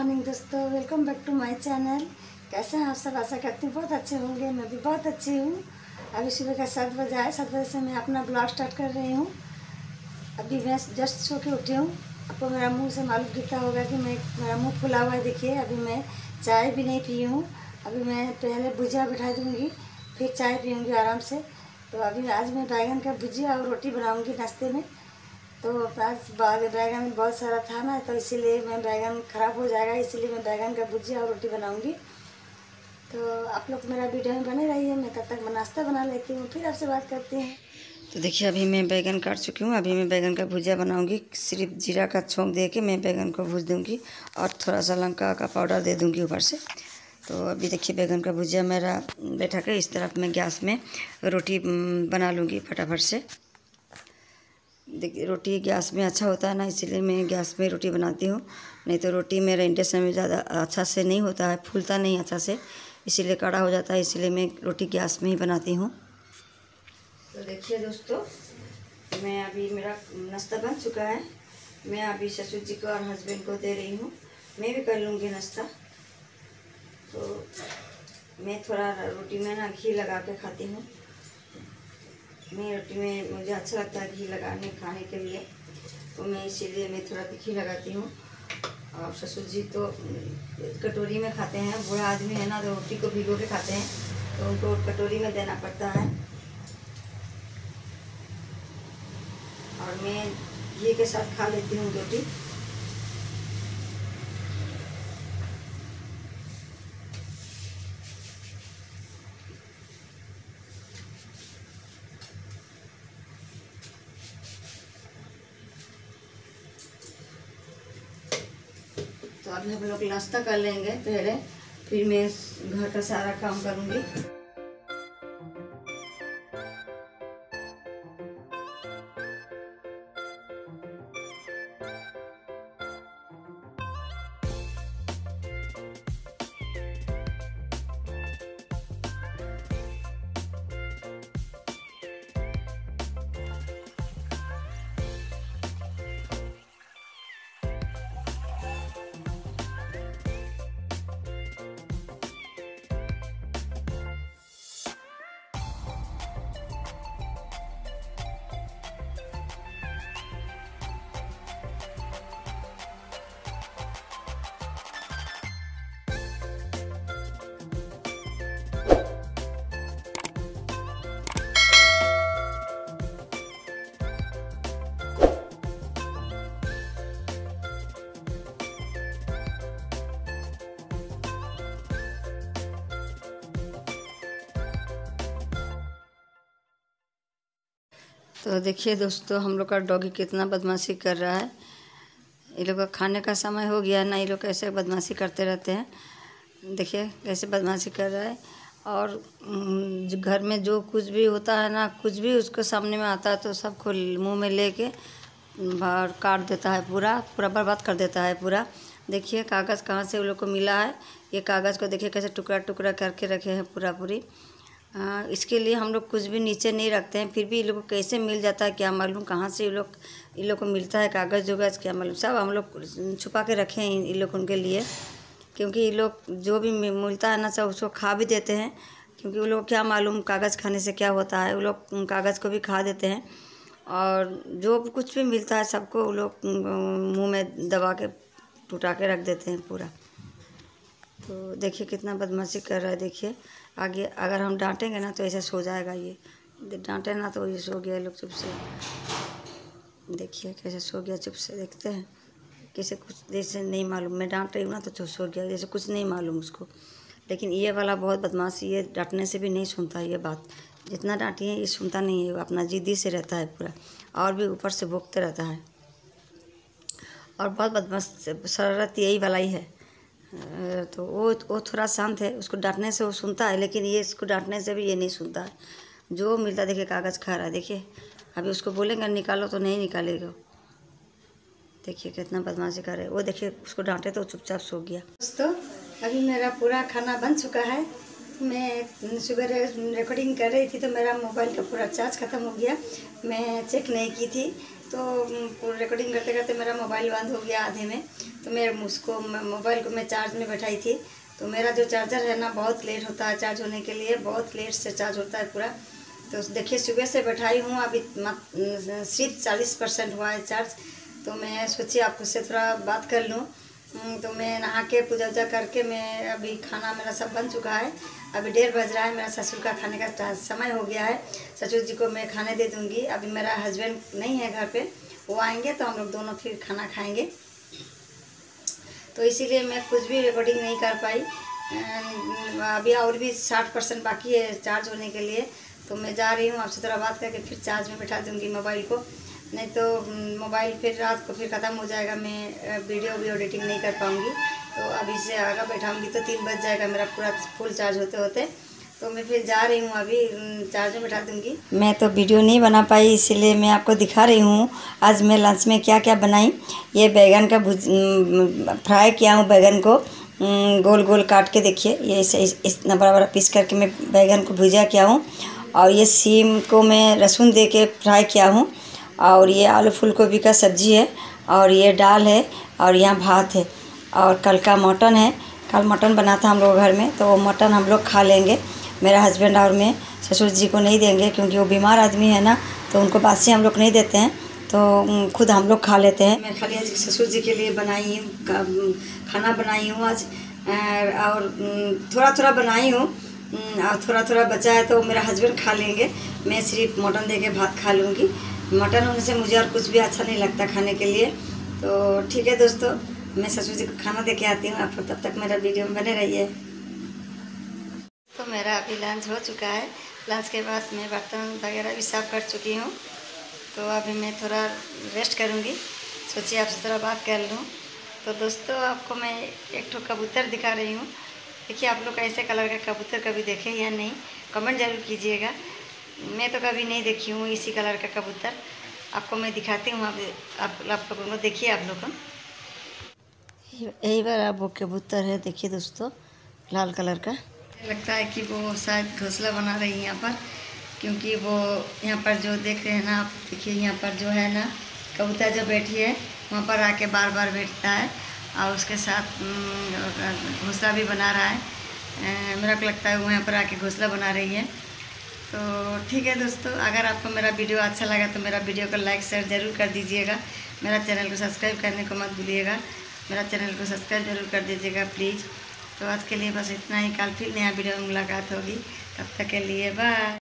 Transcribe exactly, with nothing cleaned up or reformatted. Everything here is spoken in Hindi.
मॉर्निंग दोस्तों, welcome back to my channel. कैसे हैं आप सब? आशा करती हूँ बहुत अच्छे होंगे। मैं भी बहुत अच्छी हूँ। अभी सुबह का सात बजे आए, सात बजे से मैं अपना ब्लॉग स्टार्ट कर रही हूँ। अभी मैं जस्ट सो के उठी हूँ। आपको मेरा मुंह से मालूम कितना होगा कि मैं मेरा मुंह फुला हुआ है। देखिए, अभी मैं चाय भी नहीं पी हूँ। अभी मैं पहले भुजिया बिठा दूँगी, फिर चाय पीऊँगी आराम से। तो अभी आज मैं बैंगन का भुजिया और रोटी बनाऊँगी नाश्ते में। तो आज बाद बैगन में बहुत सारा था ना, तो इसीलिए मैं बैगन ख़राब हो जाएगा, इसीलिए मैं बैगन का भुजिया और रोटी बनाऊंगी। तो आप लोग मेरा वीडियो में बने रहिए। मैं तब तक नाश्ता बना लेती हूँ, फिर आपसे बात करती हूँ। तो देखिए, अभी मैं बैगन काट चुकी हूँ। अभी मैं बैगन का भुजिया बनाऊंगी। सिर्फ जीरा का छोंक दे के मैं बैगन को भूज दूँगी और थोड़ा सा लंका का पाउडर दे दूँगी ऊपर से। तो अभी देखिए, बैगन का भुजिया मेरा बैठा के इस तरफ मैं गैस में रोटी बना लूँगी फटाफट से। देखिए, रोटी गैस में अच्छा होता है ना, इसीलिए मैं गैस में रोटी बनाती हूँ। नहीं तो रोटी मेरा इंडक्शन में ज़्यादा अच्छा से नहीं होता है, फूलता नहीं अच्छा से, इसीलिए कड़ा हो जाता है। इसीलिए मैं रोटी गैस में ही बनाती हूँ। तो देखिए दोस्तों, मैं अभी मेरा नाश्ता बन चुका है। मैं अभी ससुर जी को और हस्बैंड को दे रही हूँ। मैं भी कर लूँगी नाश्ता। तो मैं थोड़ा रोटी में ना घी लगा के खाती हूँ। मैं रोटी में मुझे अच्छा लगता है घी लगाने खाने के लिए, तो मैं इसीलिए मैं थोड़ा घी लगाती हूँ। और ससुर जी तो कटोरी में खाते हैं, बूढ़ा आदमी है ना, तो रोटी को भिगो के खाते हैं, तो उनको कटोरी में देना पड़ता है। और मैं घी के साथ खा लेती हूँ रोटी। तो अभी हम लोग नाश्ता कर लेंगे पहले, फिर मैं घर का सारा काम करूँगी। तो देखिए दोस्तों, हम लोग का डॉगी कितना बदमाशी कर रहा है। ये लोग का खाने का समय हो गया ना, ये लोग कैसे बदमाशी करते रहते हैं। देखिए कैसे बदमाशी कर रहा है। और जो घर में जो कुछ भी होता है ना, कुछ भी उसको सामने में आता है तो सबको मुंह में लेके बाहर काट देता है, पूरा पूरा बर्बाद कर देता है पूरा। देखिए कागज़ कहाँ से उन लोग को मिला है। ये कागज़ को देखिए कैसे टुकड़ा टुकड़ा करके रखे हैं पूरा पूरी। आ, इसके लिए हम लोग कुछ भी नीचे नहीं रखते हैं, फिर भी ये लोग को कैसे मिल जाता है क्या मालूम, कहाँ से ये लोग इन लोग को मिलता है कागज़ वगैरह क्या मालूम। सब हम लोग छुपा के रखे हैं इन लोग उनके लिए, क्योंकि ये लोग जो भी मिलता है ना सब उसको खा भी देते हैं। क्योंकि वो लोग क्या मालूम कागज़ खाने से क्या होता है, वो लोग कागज़ को भी खा देते हैं। और जो कुछ भी मिलता है सबको वो लोग मुँह में दबा के टुटा के रख देते हैं पूरा। तो देखिए कितना बदमाशी कर रहा है। देखिए आगे अगर हम डांटेंगे ना तो ऐसे सो जाएगा। ये डांटे ना तो ये सो गया लोग चुप से। देखिए कैसे सो गया चुप से। देखते हैं कैसे कुछ जैसे नहीं मालूम, मैं डांट रही हूँ ना तो सो गया जैसे कुछ नहीं मालूम उसको। लेकिन ये वाला बहुत बदमाशी, ये डांटने से भी नहीं सुनता ये बात। जितना डांटिए ये सुनता नहीं है, अपना जिद्दी से रहता है पूरा, और भी ऊपर से भोंकते रहता है। और बहुत बदमाश शरारत यही वाला ही है। तो वो वो थोड़ा शांत है, उसको डांटने से वो सुनता है, लेकिन ये इसको डांटने से भी ये नहीं सुनता है। जो मिलता है देखिए कागज़ खा रहा है। देखिए अभी उसको बोलेंगे निकालो तो नहीं निकालेगा। देखिए कितना बदमाशी कर रहा है वो। देखिए उसको डांटे तो चुपचाप सो गया। दोस्तों अभी मेरा पूरा खाना बन चुका है। मैं सुबह रिकॉर्डिंग कर रही थी तो मेरा मोबाइल का पूरा चार्ज ख़त्म हो गया। मैं चेक नहीं की थी तो रिकॉर्डिंग करते करते मेरा मोबाइल बंद हो गया आधे में। तो मैं उसको मोबाइल को मैं चार्ज में बैठाई थी, तो मेरा जो चार्जर है ना बहुत लेट होता है चार्ज होने के लिए, बहुत लेट से चार्ज होता है पूरा। तो देखिए सुबह से बैठाई हूँ, अभी सिर्फ चालीस परसेंट हुआ है चार्ज। तो मैं सोची आपको से थोड़ा बात कर लूँ। तो मैं नहा के पूजा वूजा करके मैं अभी खाना मेरा सब बन चुका है। अभी डेढ़ बज रहा है, मेरा ससुर का खाने का समय हो गया है। ससुर जी को मैं खाने दे दूँगी। अभी मेरा हस्बैंड नहीं है घर पे, वो आएंगे तो हम लोग दोनों फिर खाना खाएंगे। तो इसीलिए मैं कुछ भी रिकॉर्डिंग नहीं कर पाई। अभी और भी साठ परसेंट बाकी है चार्ज होने के लिए। तो मैं जा रही हूँ, आपसे थोड़ा बात करके फिर चार्ज में बैठा दूँगी मोबाइल को, नहीं तो मोबाइल फिर रात को फिर ख़त्म हो जाएगा, मैं वीडियो भी एडिटिंग नहीं कर पाऊँगी। तो अभी से आगे बैठाऊँगी तो तीन बज जाएगा मेरा पूरा फुल चार्ज होते होते। तो मैं फिर जा रही हूँ, अभी चार्ज में बैठा दूँगी। मैं तो वीडियो नहीं बना पाई, इसीलिए मैं आपको दिखा रही हूँ आज मैं लंच में क्या क्या बनाई। ये बैगन का भुज फ्राई किया हूँ, बैगन को गोल गोल काट के देखिए, ये इस, इतना बड़ा बड़ा पीस करके मैं बैगन को भुजा किया हूँ। और ये सीम को मैं लहसुन दे के फ्राई किया हूँ। और ये आलू फूल गोभी का सब्जी है, और ये दाल है, और यहाँ भात है। और कल का मटन है, कल मटन बना था हम लोग घर में, तो वो मटन हम लोग खा लेंगे, मेरा हस्बैंड और मैं। ससुर जी को नहीं देंगे क्योंकि वो बीमार आदमी है ना, तो उनको बासी हम लोग नहीं देते हैं, तो खुद हम लोग खा लेते हैं। मैं खाली आज ससुर जी के लिए बनाई हूँ, खाना बनाई हूँ आज, और थोड़ा थोड़ा बनाई हूँ और थोड़ा थोड़ा बचा है तो मेरा हस्बैंड खा लेंगे। मैं सिर्फ मटन दे के भात खा लूँगी। मटन होने से मुझे और कुछ भी अच्छा नहीं लगता खाने के लिए। तो ठीक है दोस्तों, मैं ससुर जी को खाना दे के आती हूँ, आप तब तक मेरा वीडियो में बने रहिए। तो मेरा अभी लंच हो चुका है। लंच के बाद मैं बर्तन वगैरह भी साफ़ कर चुकी हूँ। तो अभी मैं थोड़ा रेस्ट करूँगी, सोचिए आपसे थोड़ा बात कर लूँ। तो दोस्तों आपको मैं एक ठो कबूतर दिखा रही हूँ। देखिए आप लोग ऐसे कलर का कबूतर कभी देखे या नहीं, कमेंट ज़रूर कीजिएगा। मैं तो कभी नहीं देखी हूँ इसी कलर का कबूतर, आपको मैं दिखाती हूँ। आप आप, आप लोगों को देखिए, आप लोग यही बार आप वो कबूतर है, देखिए दोस्तों लाल कलर का। लगता है कि वो शायद घोंसला बना रही है यहाँ पर, क्योंकि वो यहाँ पर जो देख रहे हैं ना आप, देखिए यहाँ पर जो है ना कबूतर जो बैठी है वहाँ पर आके बार बार बैठता है और उसके साथ घोंसला भी बना रहा है। मेरा को लगता है वो यहाँ पर आके घोंसला बना रही है। तो ठीक है दोस्तों, अगर आपको मेरा वीडियो अच्छा लगा तो मेरा वीडियो को लाइक शेयर ज़रूर कर दीजिएगा। मेरा चैनल को सब्सक्राइब करने को मत भूलिएगा, मेरा चैनल को सब्सक्राइब जरूर कर दीजिएगा प्लीज़। तो आज के लिए बस इतना ही, कल फिर नया वीडियो में मुलाकात होगी, तब तक के लिए बाय।